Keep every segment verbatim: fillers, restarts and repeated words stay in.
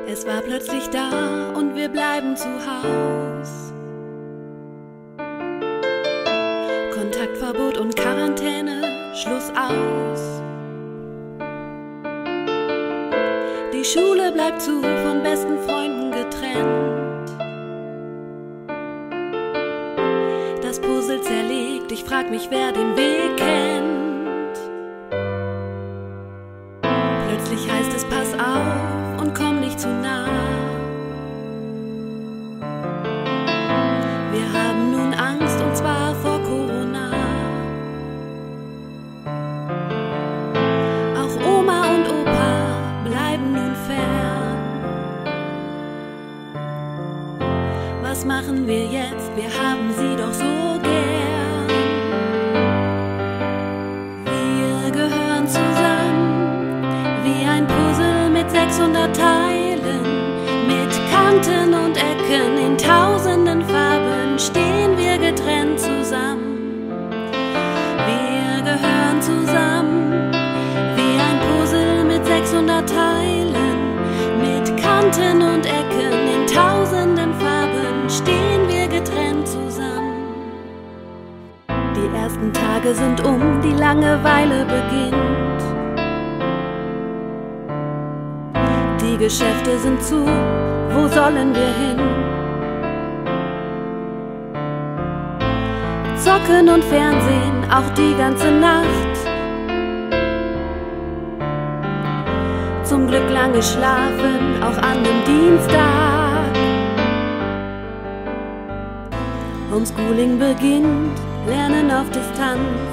Es war plötzlich da und wir bleiben zu Haus. Kontaktverbot und Quarantäne, Schluss aus. Die Schule bleibt zu, von besten Freunden getrennt. Das Puzzle zerlegt, ich frag mich, wer den Weg kennt. Plötzlich heißt es, pass auf und komm nicht zu nah. Wir haben nun Angst, und zwar vor Corona. Auch Oma und Opa bleiben nun fern. Was machen wir jetzt? Wir haben sie doch so gern. Wir gehören zusammen wie ein Puzzle mit sechshundert Teilen, mit Kanten und Ecken in tausenden Farben stehen wir getrennt zusammen. Wir gehören zusammen wie ein Puzzle mit sechshundert Teilen, mit Kanten und Ecken in tausenden Farben stehen wir getrennt zusammen. Die ersten Tage sind um, die Langeweile beginnt. Die Geschäfte sind zu, wo sollen wir hin? Zocken und Fernsehen, auch die ganze Nacht. Zum Glück lange schlafen, auch an dem Dienstag. Homeschooling beginnt, Lernen auf Distanz.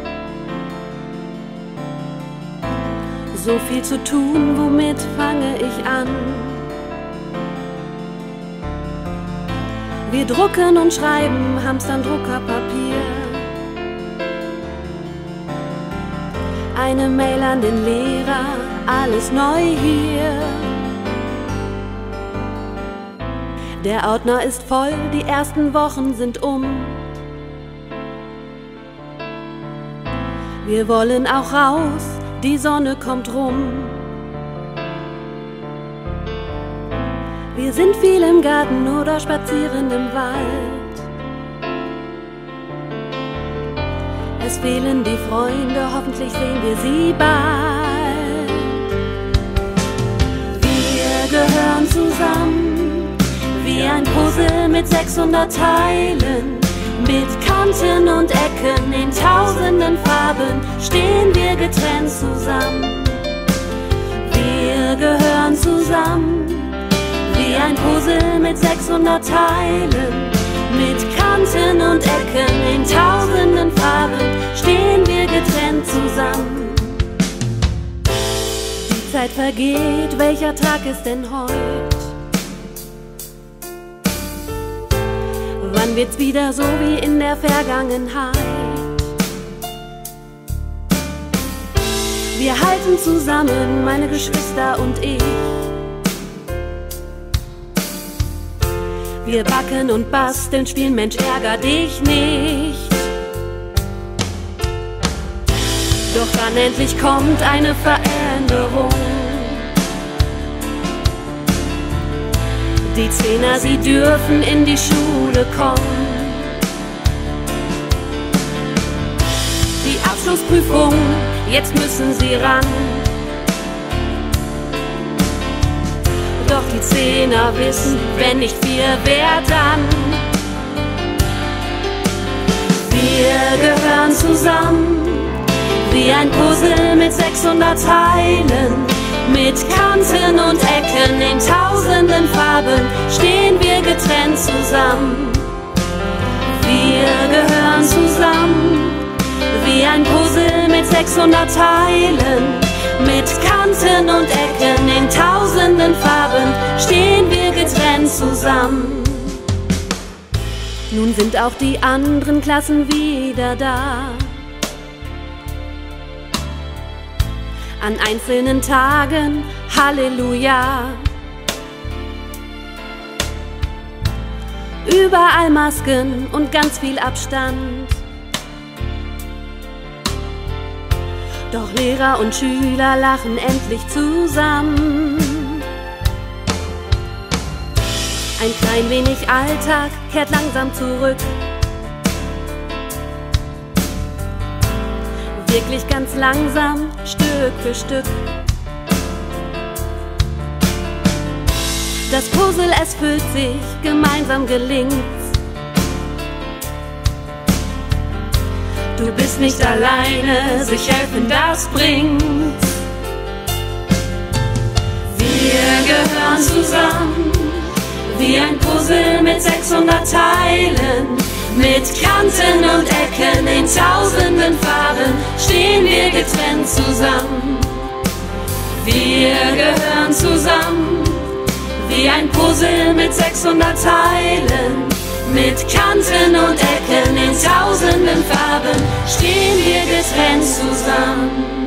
So viel zu tun, womit fange ich an? Wir drucken und schreiben, hamstern Druckerpapier. Eine Mail an den Lehrer, alles neu hier. Der Ordner ist voll, die ersten Wochen sind um. Wir wollen auch raus, die Sonne kommt rum. Wir sind viel im Garten oder spazieren im Wald. Es fehlen die Freunde, hoffentlich sehen wir sie bald. Wir gehören zusammen wie ein Puzzle mit sechshundert Teilen, mit Kanten und Ecken in tausenden Farben stehen wir getrennt zusammen. Wir gehören zusammen wie ein Puzzle mit sechshundert Teilen, mit Kanten und Ecken in tausenden Farben stehen wir getrennt zusammen. Die Zeit vergeht, welcher Tag ist denn heut? Wann wird's wieder so wie in der Vergangenheit? Wir halten zusammen, meine Geschwister und ich. Wir backen und basteln, spielen Mensch, ärger dich nicht. Doch dann endlich kommt eine Veränderung. Die Zehner, sie dürfen in die Schule kommen. Die Abschlussprüfung, jetzt müssen sie ran. Doch die Zehner wissen, wenn nicht wir, wer dann? Wir gehören zusammen wie ein Puzzle mit sechshundert Teilen, mit Kanten und Ecken in tausenden Farben stehen wir getrennt zusammen. Wir gehören zusammen wie ein Puzzle mit sechshundert Teilen, mit Kanten und Ecken in tausenden Farben stehen wir getrennt zusammen. Nun sind auch die anderen Klassen wieder da. An einzelnen Tagen, Halleluja. Überall Masken und ganz viel Abstand. Doch Lehrer und Schüler lachen endlich zusammen. Ein klein wenig Alltag kehrt langsam zurück. Wirklich ganz langsam, Stück für Stück. Das Puzzle, es füllt sich, gemeinsam gelingt's. Du bist nicht alleine, sich helfen, das bringt's. Wir gehören zusammen, wie ein Puzzle mit sechshundert Teilen. Mit Kanten und Ecken in tausenden Farben stehen wir getrennt zusammen. Wir gehören zusammen, wie ein Puzzle mit sechshundert Teilen. Mit Kanten und Ecken in tausenden Farben stehen wir getrennt zusammen.